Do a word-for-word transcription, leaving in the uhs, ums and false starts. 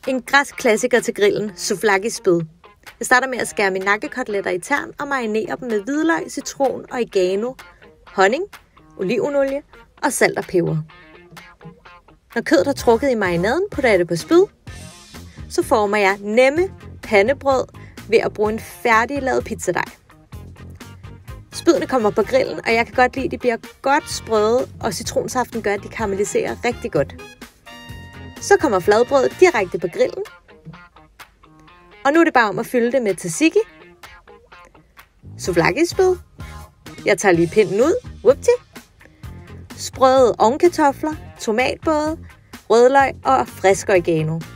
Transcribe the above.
En græsk klassiker til grillen, souvlaki-spyd. Jeg starter med at skære mine nakkekoteletter i tern og marinere dem med hvidløg, citron, oregano, honning, olivenolie og salt og peber. Når kødet er trukket i marinaden, putter jeg det på spyd. Så former jeg nemme pandebrød ved at bruge en færdiglavet pizzadej. Spydene kommer på grillen, og jeg kan godt lide, at de bliver godt sprøde, og citronsaften gør, at de karamelliserer rigtig godt. Så kommer fladbrødet direkte på grillen. Og nu er det bare om at fylde det med tzatziki, souvlaki-spyd. Jeg tager lige pinden ud. Whoopty. Sprøde ovenkartofler, tomatbåde, rødløg og frisk oregano.